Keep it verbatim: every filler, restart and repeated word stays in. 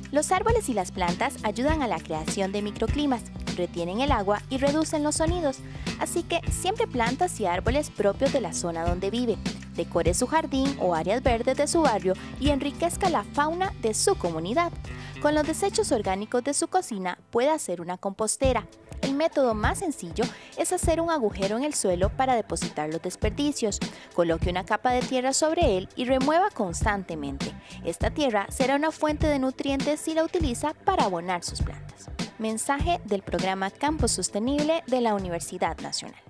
Los árboles y las plantas ayudan a la creación de microclimas, retienen el agua y reducen los sonidos, así que siempre plantas y árboles propios de la zona donde vive. Decore su jardín o áreas verdes de su barrio y enriquezca la fauna de su comunidad. Con los desechos orgánicos de su cocina puede hacer una compostera. El método más sencillo es hacer un agujero en el suelo para depositar los desperdicios. Coloque una capa de tierra sobre él y remueva constantemente. Esta tierra será una fuente de nutrientes si la utiliza para abonar sus plantas. Mensaje del programa Campo Sostenible de la Universidad Nacional.